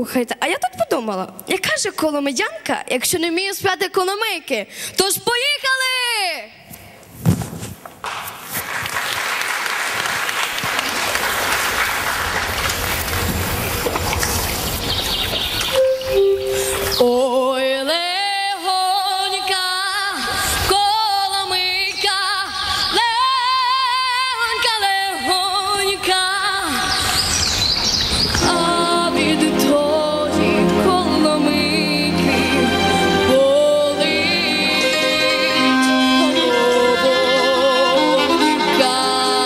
Слухайте, а я тут подумала, яка же коломиянка, якщо не вміє співати коломийки? Тож поїхали! Ой, легонька, коломийка, легонька, легонька, а від тої коломийки болить головонька.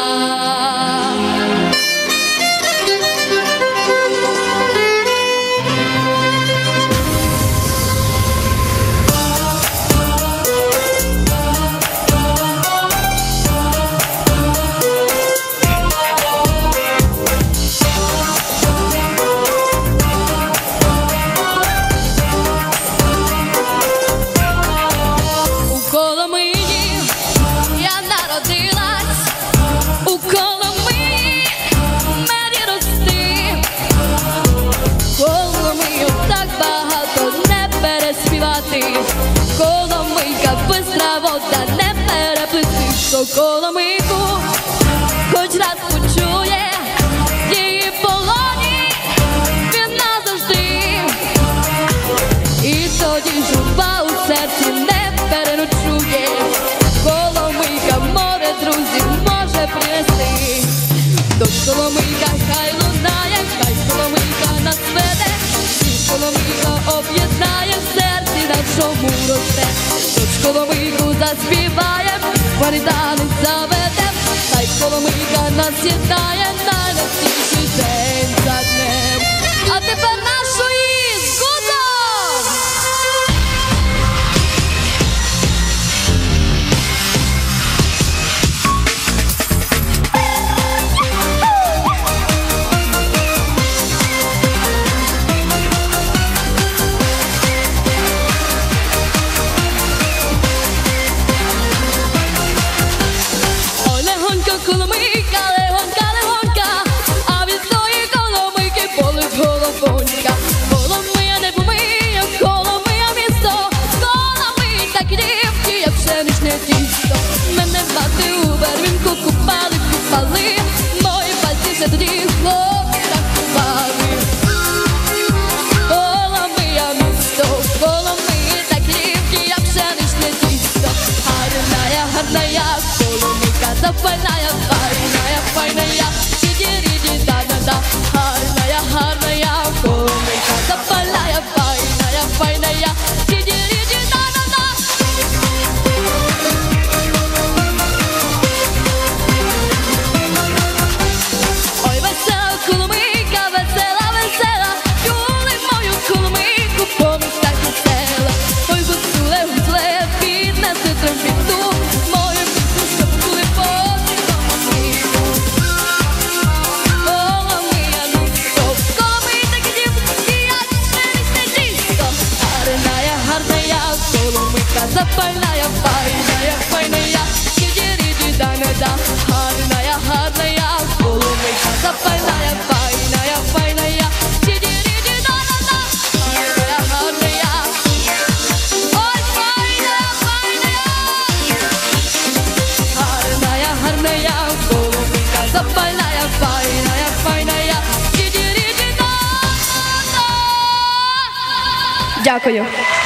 Коломийка, бистра вода, не переплити, що коломийку хоч раз почує, її полоні він назавжди. І тоді журба у серці не переночує, коломийка море друзів може принести. Тож коломийка хай лунає, хай коломийка нас веде, і коломийка об'єднає в серці нашому росте. Тож коломийку заспіваєм, варітанець заведем, хай коломийка нас єднає найвеселіший день за днем. А тепер нашої згодом! Коломийка, легонька, легонька, а від тої коломийки болить головонька. Коломия не помиє, Коломия місто, Коломийка дівки, як пшеничне тісто. Мене мати у Бервінку купали, мої пальці ще тоді хлопці рахували. Коломия місто, Коломийка дівки, як пшеничне тісто. Гарная, гарная коломийка, запальная, файная, файная, сиди-риди, да-да-да. Гарная, гарная коломийка, запальная, файная, файная, сиди-риди, да-да-да. Ой, весела коломийка, весела, весела, чули мою коломийку по містах і села. Ой, гуцуле, гуцуле, піднеси трембіту, мою пісню, щоб були по цілому світу. Коломия місто, Коломийка дівки, як пшеничне тісто. Гарная, гарная коломийка, запальная, файная, файная, сиди-риди, да-да-да. Гарная, гарная коломийка, запальная, файная, файная, сиди-риди, да-да-да. Гарная, гарная, ой, файная, файная. Гарная, гарная коломийка, запальная, файная, файная, сиди-риди, да-да-да. Дякую.